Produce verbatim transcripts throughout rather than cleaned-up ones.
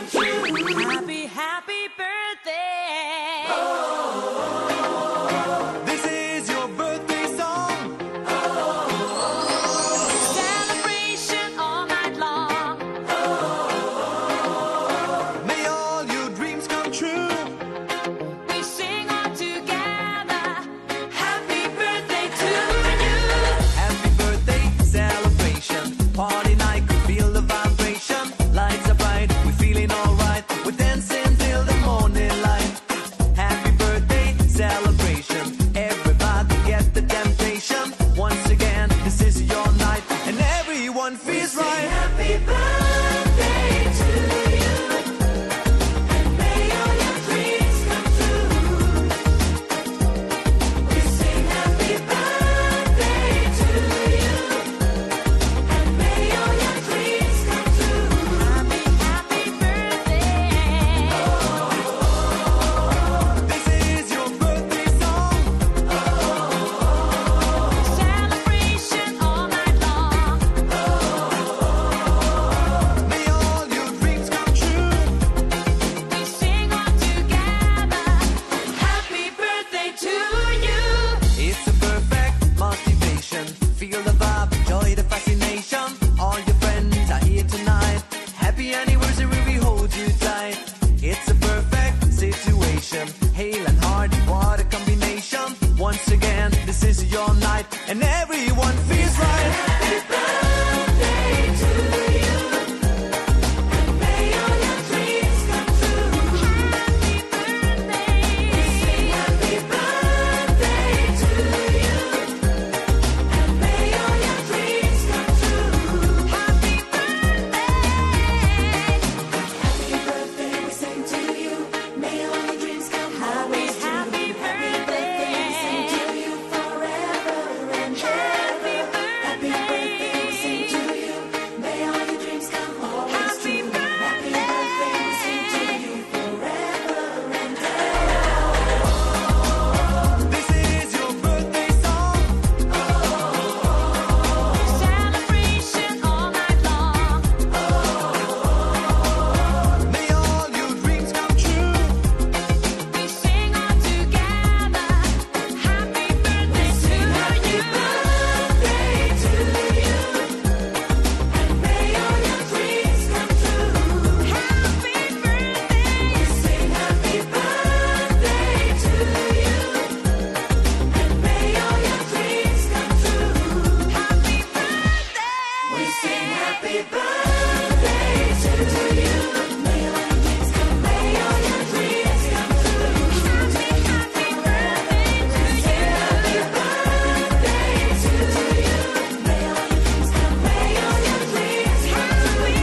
true. Happy, happy birthday. Oh, this is your birthday song. Oh, celebration all night long. Oh, may all your dreams come true. We sing all together. Happy birthday to you. Happy birthday celebration. Party night, could feel the vibration. Lights are bright, we're feeling alright. We're dancing till the morning light. Happy birthday celebration. Everybody get the temptation. Once again, this is your night, and everyone feels We sing right. happy birthday to you. And may all your dreams come true. We sing happy birthday to you. And may all your dreams come true. Happy, happy birthday. This is your birthday song. Celebration all night long. May all your dreams come true. We sing all together. Happy birthday to you. It's a perfect motivation. Feel the vibe, enjoy the fascination. All your friends are here tonight. Happy anniversary, we hold you tight. It's a perfect situation. Hale and hearty, what a combination. Once again, this is your night, and everyone feels right. Happy birthday to you. And may all your dreams come true. Happy birthday. We sing happy birthday to you. And may all your dreams come true. Happy birthday. Happy birthday, we sing to you. May all your dreams come true. Happy, happy birthday. We sing to you forever and ever. Happy birthday, we sing to you. May all your dreams come always true. Happy birthday, we sing to you forever and ever. This is your birthday song. Celebration all night long. May all your dreams come true. We sing all together. Happy birthday to you. Happy birthday to you. And may all your dreams come true. Happy birthday. We sing happy birthday to you. And may all your dreams come true. Happy birthday. We sing happy birthday to you. May all your dreams come. May all your dreams come true. Happy, happy birthday to you. Happy birthday to you. May all your dreams come. May all your dreams come true. Happy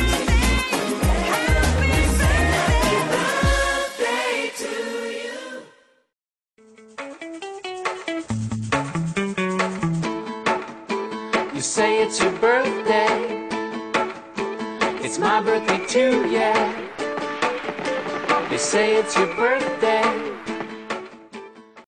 birthday. Happy birthday to you. You say it's your birthday. It's my birthday too, yeah. You say it's your birthday.